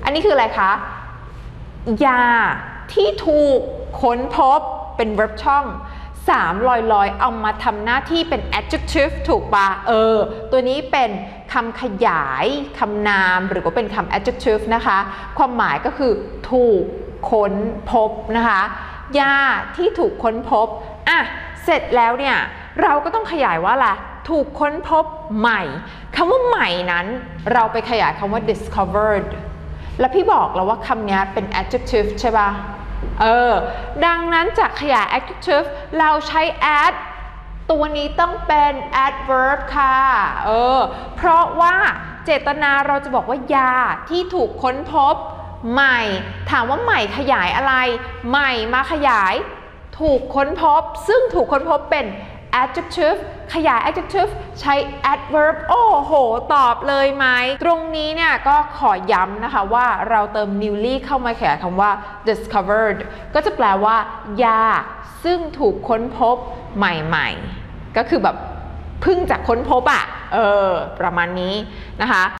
อันนี้คืออะไรคะยาที่ถูกค้นพบเป็น verb ช่อง3ลอยๆเอามาทำหน้าที่เป็น adjective ถูกปะตัวนี้เป็นคำขยายคำนามหรือว่าเป็นคำ adjective นะคะความหมายก็คือถูกค้นพบนะคะยาที่ถูกค้นพบเสร็จแล้วเนี่ยเราก็ต้องขยายว่าอะไรถูกค้นพบใหม่คำว่าใหม่นั้นเราไปขยายคำว่า discovered แล้วพี่บอกแล้วว่าคำนี้เป็น adjective ใช่ปะดังนั้นจากขยาย adjective เราใช้ add ตัวนี้ต้องเป็น adverb ค่ะเพราะว่าเจตนาเราจะบอกว่ายาที่ถูกค้นพบใหม่ถามว่าใหม่ขยายอะไรใหม่มาขยายถูกค้นพบซึ่งถูกค้นพบเป็น adjective ขยาย adjective ใช้ adverb โอ้โหตอบเลยไหมตรงนี้เนี่ยก็ขอย้ำนะคะว่าเราเติม newly เข้ามาขยายคำว่า discovered ก็จะแปลว่ายาซึ่งถูกค้นพบใหม่ๆก็คือแบบเพิ่งจะค้นพบประมาณนี้นะคะ